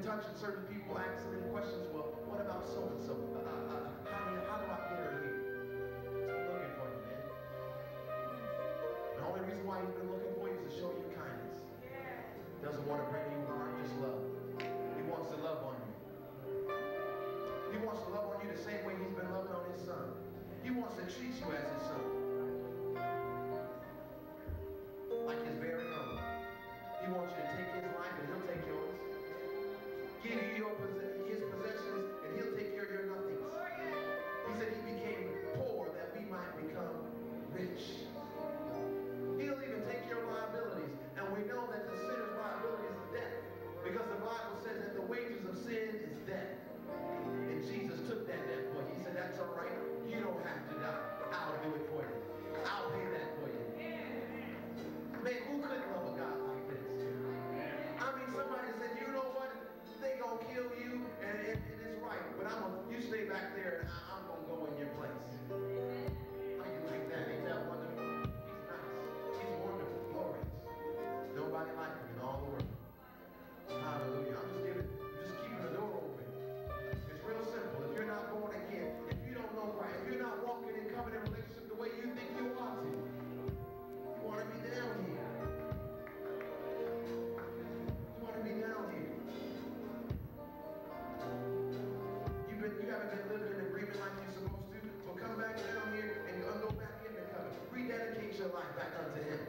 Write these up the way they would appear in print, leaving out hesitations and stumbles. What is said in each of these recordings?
touching certain people, asking them questions. Well, what about so-and-so? How do I get her here? He's looking for you, man. The only reason why he's been looking for you is to show you kindness. He doesn't want to bring you harm, just love. He wants to love on you. He wants to love on you the same way he's been loving on his son. He wants to treat you as his son. Like his very own. He wants you to take his life and he'll take yours. Give you his possessions and he'll take care of your nothings. He said he became poor that we might become rich. He'll even take your liabilities. And we know that the sinner's liability is death. Because the Bible says that the wages of sin is death. And Jesus took that death for you. He said, that's all right. You don't have to die. I'll do it for you. I'll pay that for you. Man, who couldn't love a God like this? I mean, somebody said, you know what? They gonna kill you, and it's right. But you stay back there, and I'm gonna go in your place. How you like that? Ain't that wonderful? He's nice. He's wonderful, glorious. Nobody like him in all the world. Hallelujah. I'm just keeping the door open. It's real simple. If you're not born again, if you don't know right, if you're not walking in covenant relationship the way you think you ought to, you want to be down here. You want to be down here. You haven't been living in agreement like you're supposed to. So come back down here and go back in the covenant. Rededicate your life back unto him.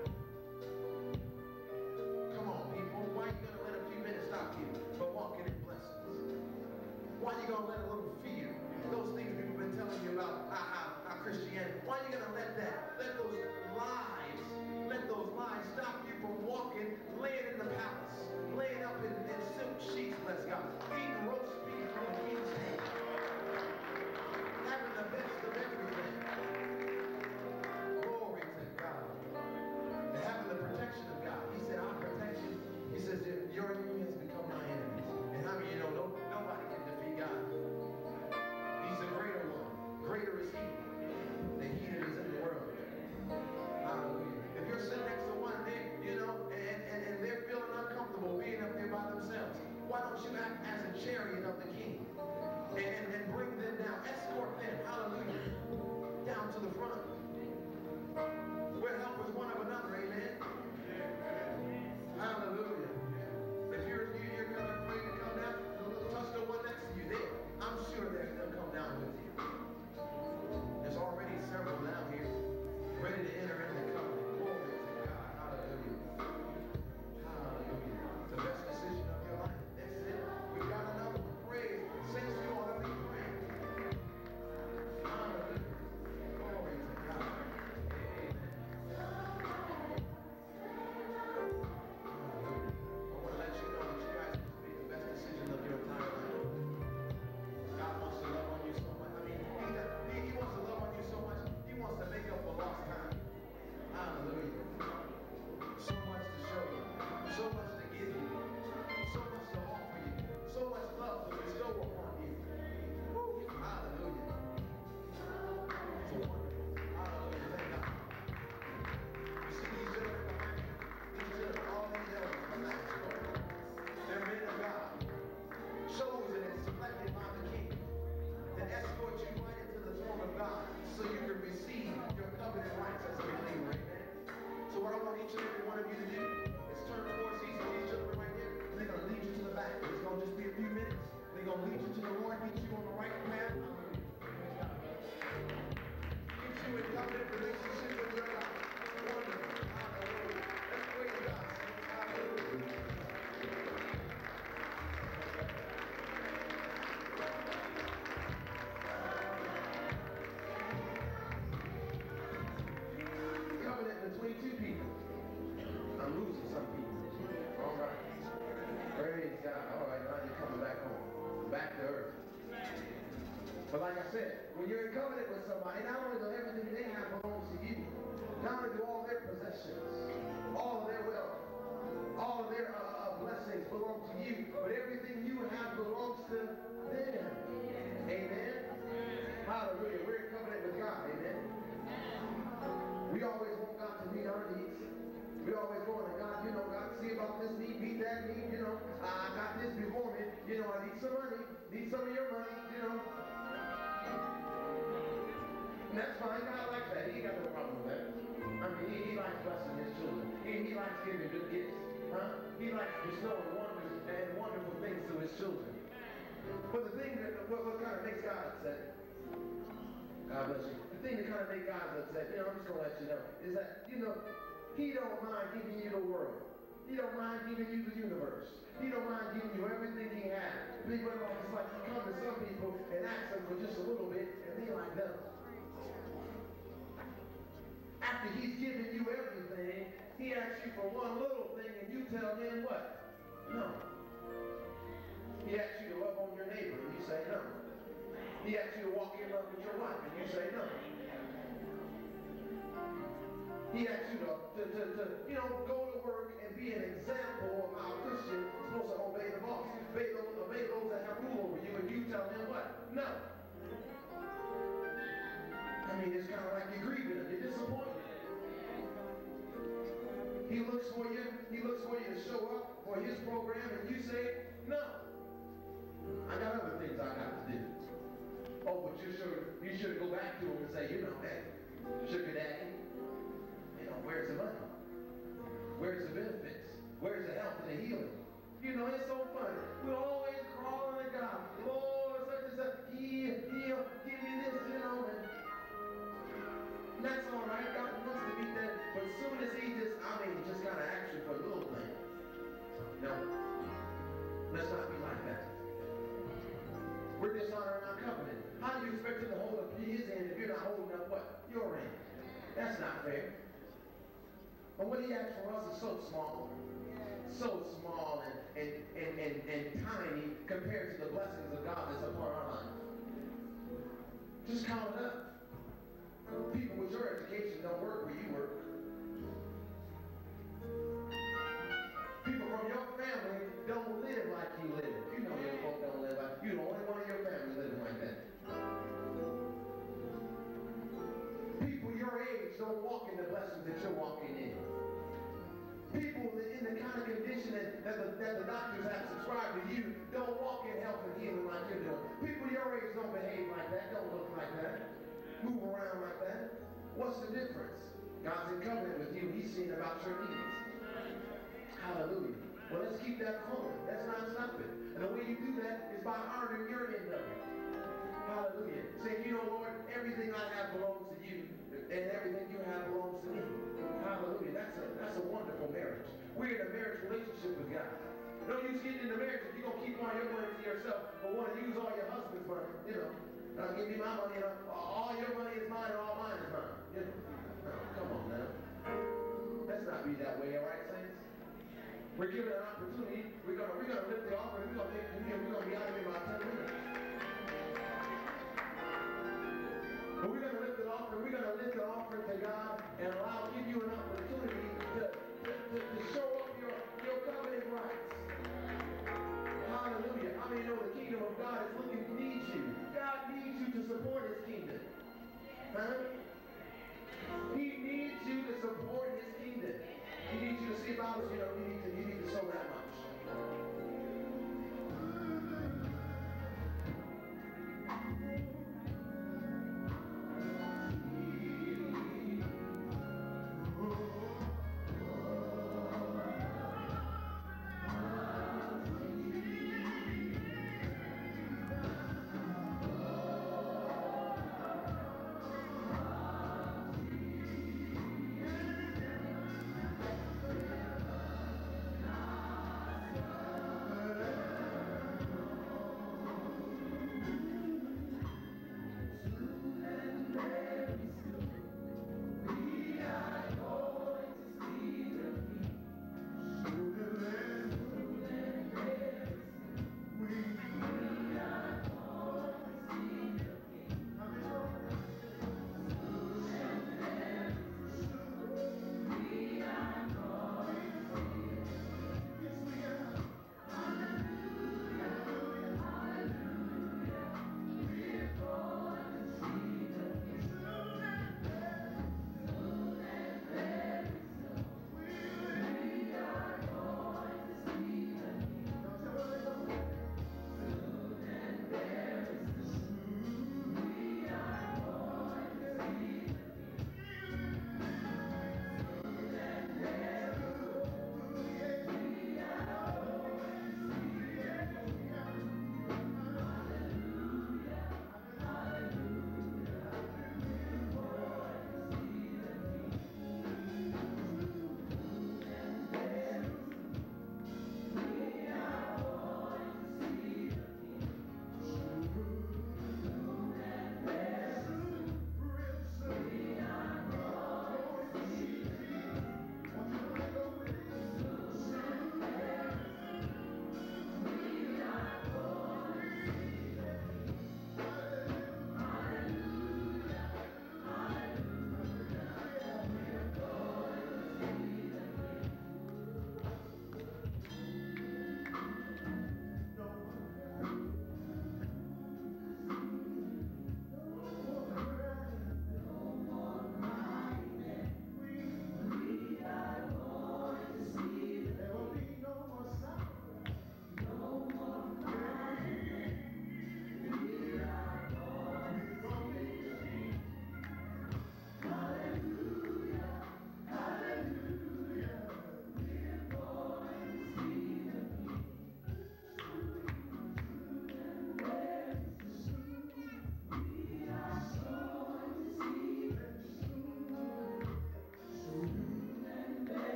Come on, people. Why are you going to let a few minutes stop you from walking in blessings? Why are you going to let a little fear, those things people have been telling you about how Christianity, why are you going to let those lies stop you from walking, laying in the palace, laying up in silk sheets, bless God, eating roast beef from the king's table, having the best of everything. Glory to God. And having the protection of God. He said, I'll protect you. He says, your enemies become my enemies. And how many of you know nobody can defeat God? He's the greater one. Greater is he than he that is in the world. Hallelujah. If you're sitting next to one, and they're feeling uncomfortable being up there by themselves, why don't you act as a chariot of the king and bring them down, escort them, hallelujah, down to the front. We're helpers one of another, amen. Hallelujah. If you're kind of afraid to come down, touch the one next to you there. I'm sure they'll come down with you. There's already several down here ready to enter into the covenant. Glory to God. Hallelujah. Hallelujah. The best decision of your life. That's it. We got another one. Praise. Saints, you ought to be praying. Hallelujah. Glory to God. Amen. I want to let you know that you guys must be the best decision of your entire life. God wants to love on you so much. I mean, he wants to love on you so much. He wants to make up for lost time. Hallelujah. So much to show you. So much to give you. So much to offer you. So much love to bestow upon you. Woo. Hallelujah. So wonderful. Hallelujah. Thank God. You see these gentlemen behind you? These gentlemen, all these elders behind you. They're men of God. Chosen and selected by the King. That escort you right into the throne of God so you can receive your covenant rights as a believer. Amen. So what I want each and every one of you to do is turn towards these gentlemen right here, and they're going to lead you to the back. It's going to just be a few minutes. They're going to lead you to the Lord, get you on the right path. Get you in covenant relationship with your God. Wonderful. Hallelujah. Let's praise God. Hallelujah. Between two people. I'm losing some people. All right. Praise God. All right, now you're coming back home. Back to earth. But like I said, when you're in covenant with somebody, not only does everything they have belongs to you, not only do all their possessions, all of their wealth, all of their blessings belong to you, but everything you have belongs to them. Amen. Hallelujah. We're in covenant with God. Amen. We always want God to meet our needs. We always going to God, you know, God, see about this need, meet that need, you know. I got this before You know, I need some money. Need some of your money, you know. And that's fine. God likes that. He ain't got no problem with that. I mean, he likes blessing his children. He likes giving good gifts. Huh? He likes bestowing wonders and wonderful things to his children. But the thing that, what kind of makes God upset, God bless you, the thing that kind of makes God upset, you know, I'm just going to let you know, is that, you know, he don't mind giving you the world. He don't mind giving you the universe. He don't mind giving you everything he has. But it's like you come to some people and ask them for just a little bit, and they like no. After he's given you everything, he asks you for one little thing, and you tell him what? No. He asks you to love on your neighbor, and you say no. He asks you to walk in love with your wife, and you say no. He asks you to you know, go to work and be an example of how a Christian is supposed to obey the boss. Obey those that have rule over you, and you tell him what? No. I mean, it's kind of like you're grieving him. You're disappointed. He looks for you to show up for his program, and you say, no. I got other things I got to do. Oh, but you should go back to him and say, you know, hey, sugar daddy, you know, where's the money? Where's the benefits? Where's the health and the healing? You know, it's so funny. We're always crawling to God. Lord, such and such, he'll give me this, you know, and that's all right. God wants to be there. But as soon as he just kind of asks you for a little thing. No. Let's not be like that. We're dishonoring our covenant. How do you expect him to hold up his hand if you're not holding up what? Your hand. That's not fair. But what he asks for us is so small. So small and tiny compared to the blessings of God that's upon our life. Just count it up. People with your education don't work where you work. People from your family don't live like you live. You know your folk don't live like you. You're the only one in your family living like that. People your age don't walk in the blessings that you're walking in. People in the kind of condition that the doctors have subscribed to you don't walk in health and healing like you're doing. People your age don't behave like that, don't look like that, move around like that. What's the difference? God's in covenant with you. He's seeing about your needs. Hallelujah. Well, let's keep that flowing. Let's not stop it. And the way you do that is by honoring your end of it. Hallelujah. Saying, you know, Lord, everything I have belongs to you, and everything you have belongs to me. Hallelujah. That's a wonderful marriage. We're in a marriage relationship with God. No use getting in the marriage if you're going to keep all your money to yourself, but want to use all your husband's money. You know, give me my money. You know, all your money is mine, and all mine is mine. You know, no, come on now. Let's not be that way, all right, saints? We're given an opportunity. We're gonna lift the offering. We're gonna be out of here in about 10 minutes. But we're gonna lift the offering. We're gonna lift the offering to God and give you an opportunity to show up your covenant rights. Hallelujah. How many know the kingdom of God needs you? God needs you to support his kingdom. Huh? He needs you to support his kingdom. He needs you to see about us, you know, you need to sow that much.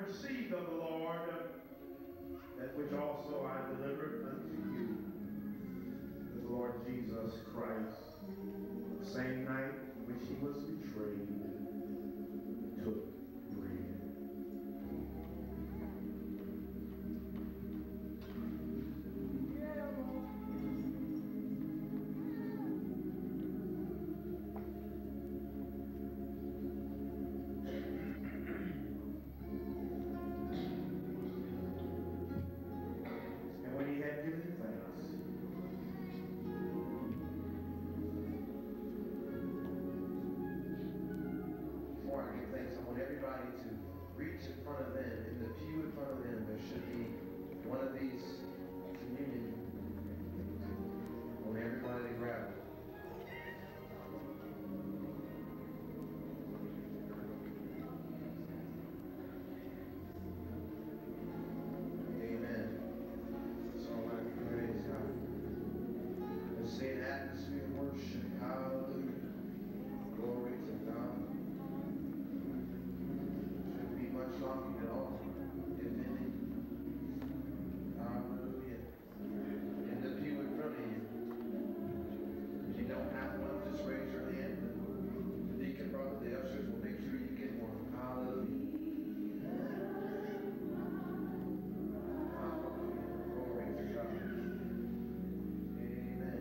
received of the Lord that which also I delivered unto you, that the Lord Jesus Christ, the same night in which he was betrayed, took bread. Everybody to reach in front of them, in the pew in front of them, there should be one of these communion. I want everybody to grab it. Amen. It's all right. Praise God. Let's say an atmosphere of worship. Hallelujah. Glory to God. Much longer at all, if any. Hallelujah. In the pew in front of you. If you don't have one, just raise your hand. The deacon brother, the ushers will make sure you get one. Hallelujah. Hallelujah. Glory to God. Amen.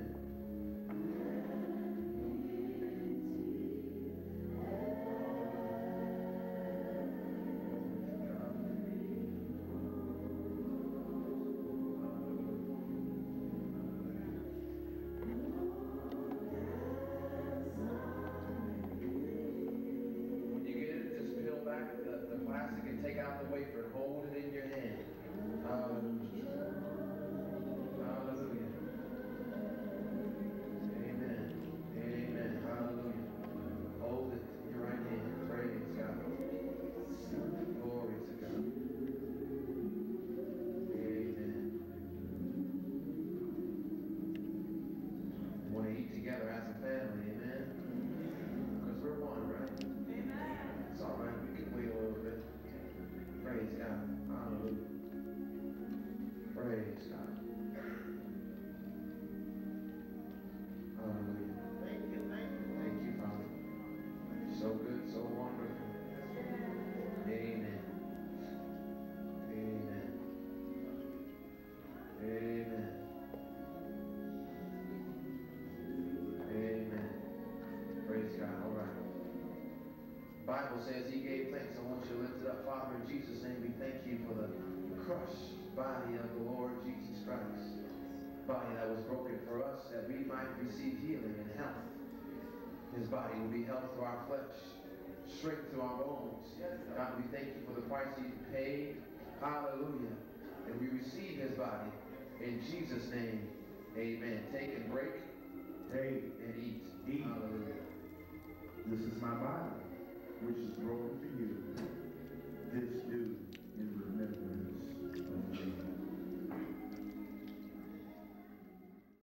The plastic and take out the wafer and hold it in your hand. Hallelujah. Hallelujah. Amen. Amen. Hallelujah. Hold it in your right hand. Praise God. Glory to God. Amen. We want to eat together as a family. Amen. Because we're one, right? It's all right. We can wait a little bit. Praise God. Hallelujah. Praise God. Hallelujah. Thank you. Thank you, Father. So good, so wonderful. Amen. Amen. Amen. Amen. Praise God. All right. The Bible says he gave thanks. I want you to lift it up. Father, in Jesus' name, we thank you for the crushed body of the Lord Jesus Christ. Body that was broken for us, that we might receive healing and health. His body will be health to our flesh, strength to our bones. God, we thank you for the price he paid. Hallelujah. And we receive his body. In Jesus' name, amen. Take and break. Take and eat. Hallelujah. This is my body, which is broken for you. This do in remembrance of me.